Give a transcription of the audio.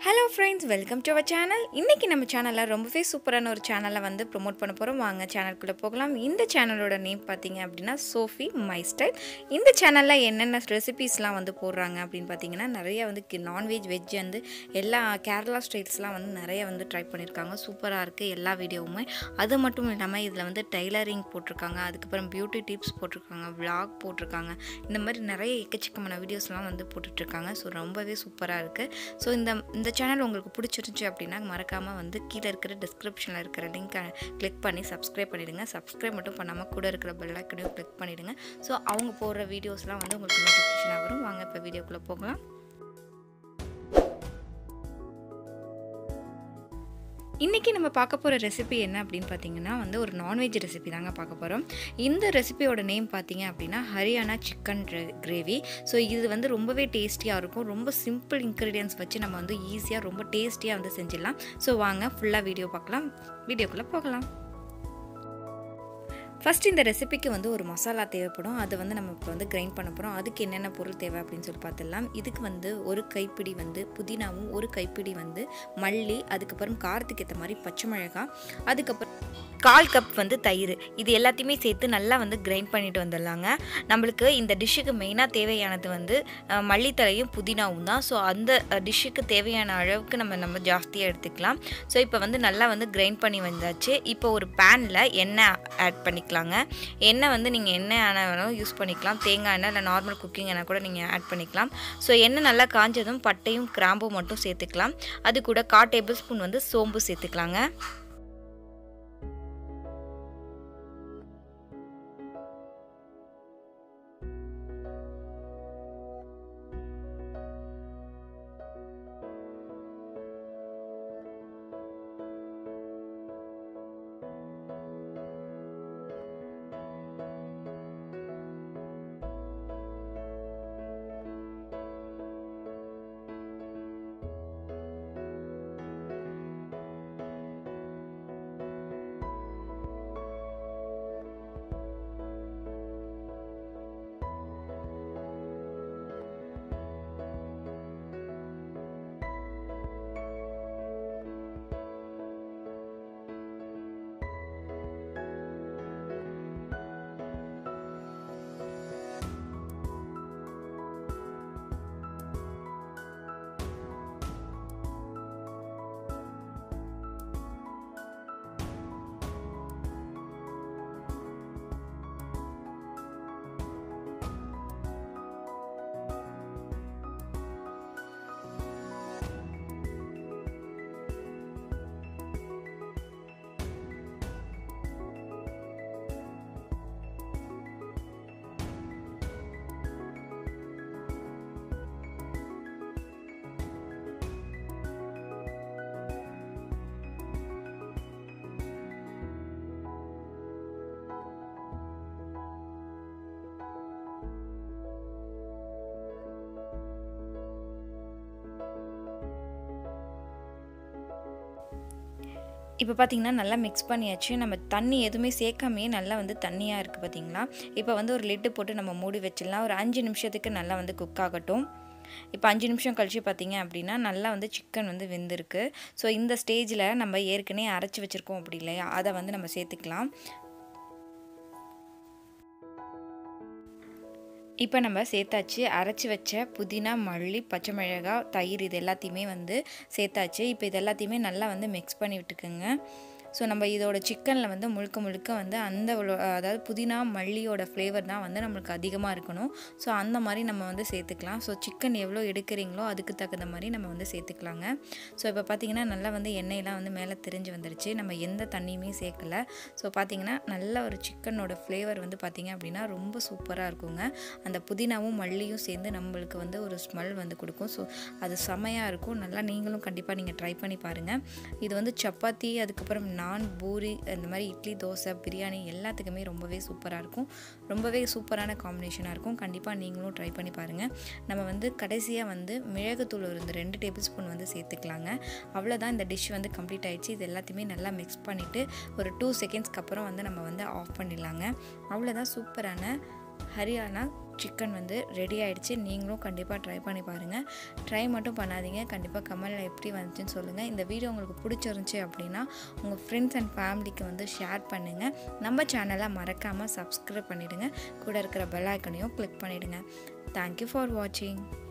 Hello friends, welcome to our channel. இன்னைக்கு நம்ம சேனல்ல ரொம்பவே சூப்பரான ஒரு சேனலை வந்து ப்ரோமோட் பண்ண போறோம். வாங்க சேனலுக்குள்ள போகலாம். இந்த சேனலோட நேம் பாத்தீங்க அப்படினா sofi my style. இந்த சேனல்ல என்னென்ன ரெசிபீஸ்லாம் வந்து போடுறாங்க அப்படினு பாத்தீங்கன்னா நிறைய வந்து நான் வெஜ் வெஜ் வந்து எல்லா கேரளா ஸ்டைல்ஸ்லாம் வந்து நிறைய வந்து ட்ரை பண்ணிருக்காங்க. சூப்பரா இருக்கு எல்லா வீடியோவுமே. அது மட்டும் இல்லாம இதுல வந்து டைலரிங் போட்டுருக்காங்க. அதுக்கு அப்புறம் பியூட்டி டிப்ஸ் போட்டுருக்காங்க, vlog போட்டுருக்காங்க. இந்த மாதிரி நிறைய எக்கச்சக்கமான வீடியோஸ்லாம் வந்து போட்டுட்டு இருக்காங்க. சோ ரொம்பவே சூப்பரா இருக்கு. சோ இந்த சேனல் உங்களுக்கு பிடிச்சிருந்துச்சு அப்படினா மறக்காம வந்து கீழ இருக்கிற டிஸ்கிரிப்ஷன்ல இருக்கிற லிங்கை கிளிக் பண்ணி சப்ஸ்கிரைப் பண்ணிடுங்க. சப்ஸ்கிரைப் மட்டும் பண்ணாம கூட இருக்கிற பெல் ஐகானையும் கிளிக் பண்ணிடுங்க. சோ அவங்க போடுற வீடியோஸ்லாம் வந்து உங்களுக்கு நோட்டிஃபிகேஷனா வரும். வாங்க இப்ப வீடியோக்குள்ள போகலாம். இன்னைக்கு நம்ம பார்க்க போற ரெசிபி என்ன அப்படினு பாத்தீங்கன்னா வந்து ஒரு நான்வெஜ் ரெசிபி தாங்க பார்க்க போறோம். இந்த ரெசிபியோட நேம் பாத்தீங்க அப்படினா ஹரியானா சிக்கன் கிரேவி. சோ இது வந்து ரொம்பவே டேஸ்டியா இருக்கும். ரொம்ப சிம்பிள் இன்கிரிடியன்ட்ஸ் வச்சு நம்ம வந்து ஈஸியா ரொம்ப டேஸ்டியா வந்து செஞ்சிடலாம். சோ வாங்க ஃபுல்லா வீடியோ பார்க்கலாம். வீடியோக்குள்ள போகலாம். ஃபர்ஸ்ட் இந்த ரெசிபிக்கு வந்து ஒரு மசாலா தேவைப்படும். அது வந்து நம்ம இப்போ வந்து கிரைண்ட் பண்ண போகிறோம். அதுக்கு என்னென்ன பொருள் தேவை அப்படின்னு சொல்லி பார்த்துடலாம். இதுக்கு வந்து ஒரு கைப்பிடி வந்து புதினாவும், ஒரு கைப்பிடி வந்து மல்லி, அதுக்கப்புறம் காரத்துக்கு ஏற்ற மாதிரி பச்சை மிளகாய், அதுக்கப்புறம் 1/4 கப் வந்து தயிர். இது எல்லாத்தையுமே சேர்த்து நல்லா வந்து கிரைண்ட் பண்ணிட்டு வந்துடலாங்க. நம்மளுக்கு இந்த டிஷ்ஷுக்கு மெயினாக தேவையானது வந்து மல்லித்தலையும் புதினாவும் தான். ஸோ அந்த டிஷ்ஷுக்கு தேவையான அளவுக்கு நம்ம ஜாஸ்தியாக எடுத்துக்கலாம். ஸோ இப்போ வந்து நல்லா வந்து கிரைண்ட் பண்ணி வந்தாச்சு. இப்போ ஒரு பேனில் எண்ணெய் ஆட் பண்ணிக்கலாங்க. எண்ணெய் வந்து நீங்கள் எண்ணெய் வேணாலும் யூஸ் பண்ணிக்கலாம். தேங்காய் எண்ணெய் இல்லை நார்மல் குக்கிங் எண்ணெய் கூட நீங்கள் ஆட் பண்ணிக்கலாம். ஸோ எண்ணெய் நல்லா காஞ்சதும் பட்டையும் கிராம்பும் மட்டும் சேர்த்துக்கலாம். அது கூட 1/4 டேபிள் ஸ்பூன் வந்து சோம்பு சேர்த்துக்கலாங்க. இப்போ பார்த்தீங்கன்னா நல்லா மிக்ஸ் பண்ணியாச்சு. நம்ம தண்ணி எதுவுமே சேர்க்காமையே நல்லா வந்து தண்ணியாக இருக்குது பார்த்தீங்களா. இப்போ வந்து ஒரு லிட்டு போட்டு நம்ம மூடி வச்சிடலாம். ஒரு 5 நிமிஷத்துக்கு நல்லா வந்து குக் ஆகட்டும். இப்போ 5 நிமிஷம் கழிச்சு பார்த்தீங்க அப்படின்னா நல்லா வந்து சிக்கன் வந்து வெந்திருக்கு. ஸோ இந்த ஸ்டேஜில் நம்ம ஏற்கனவே அரைச்சி வச்சுருக்கோம் அப்படி இல்லையா, அதை வந்து நம்ம சேர்த்துக்கலாம். இப்போ நம்ம சேர்த்தாச்சு. அரைச்சி வச்ச புதினா, மல்லி, பச்சை மிளகாய், தயிர் இது எல்லாத்தையுமே வந்து சேர்த்தாச்சு. இப்போ இது எல்லாத்தையுமே நல்லா வந்து மிக்ஸ் பண்ணி விட்டுக்குங்க. ஸோ நம்ம இதோட சிக்கனில் வந்து முழுக்க வந்து அதாவது புதினா மல்லியோட ஃப்ளேவர் தான் வந்து நம்மளுக்கு அதிகமாக இருக்கணும். ஸோ அந்த மாதிரி நம்ம வந்து சேர்த்துக்கலாம். ஸோ சிக்கன் எவ்வளோ எடுக்கிறீங்களோ அதுக்கு தகுந்த மாதிரி நம்ம வந்து சேர்த்துக்கலாங்க. ஸோ இப்போ பார்த்திங்கன்னா நல்லா வந்து எண்ணெயெல்லாம் வந்து மேலே தெரிஞ்சு வந்துருச்சு. நம்ம எந்த தண்ணியுமே சேர்க்கலை. ஸோ பார்த்திங்கன்னா நல்ல ஒரு சிக்கனோட ஃப்ளேவர் வந்து பார்த்திங்க அப்படின்னா ரொம்ப சூப்பராக இருக்குங்க. அந்த புதினாவும் மல்லியும் சேர்ந்து நம்மளுக்கு வந்து ஒரு ஸ்மெல் வந்து கொடுக்கும். ஸோ அது செமையாக இருக்கும். நல்லா நீங்களும் கண்டிப்பாக நீங்கள் ட்ரை பண்ணி பாருங்கள். இது வந்து சப்பாத்தி, அதுக்கப்புறம் நான், பூரி, இந்த மாதிரி இட்லி, தோசை, பிரியாணி எல்லாத்துக்குமே ரொம்பவே சூப்பராக இருக்கும். ரொம்பவே சூப்பரான காம்பினேஷனாக இருக்கும். கண்டிப்பாக நீங்களும் ட்ரை பண்ணி பாருங்கள். நம்ம வந்து கடைசியாக வந்து மிளகுத்தூள் ஒரு 2 டேபிள் ஸ்பூன் வந்து சேர்த்துக்கலாங்க. அவ்வளோதான், இந்த டிஷ் வந்து கம்ப்ளீட் ஆகிடுச்சு. இது எல்லாத்தையுமே நல்லா மிக்ஸ் பண்ணிவிட்டு ஒரு 2 செகண்ட்ஸ்க்கு அப்புறம் வந்து நம்ம வந்து ஆஃப் பண்ணிடலாங்க. அவ்வளோதான், சூப்பரான ஹரியானா சிக்கன் வந்து ரெடி ஆகிடுச்சு. நீங்களும் கண்டிப்பாக ட்ரை பண்ணி பாருங்கள். ட்ரை மட்டும் பண்ணாதீங்க, கண்டிப்பாக கமெண்டில் எப்படி வந்துச்சுன்னு சொல்லுங்கள். இந்த வீடியோ உங்களுக்கு பிடிச்சிருந்துச்சி அப்படின்னா உங்கள் ஃப்ரெண்ட்ஸ் அண்ட் ஃபேமிலிக்கு வந்து ஷேர் பண்ணுங்கள். நம்ம சேனலை மறக்காமல் சப்ஸ்கிரைப் பண்ணிவிடுங்க. கூட இருக்கிற பெல் ஐக்கனையும் கிளிக் பண்ணிவிடுங்க. தேங்க்யூ ஃபார் வாட்சிங்.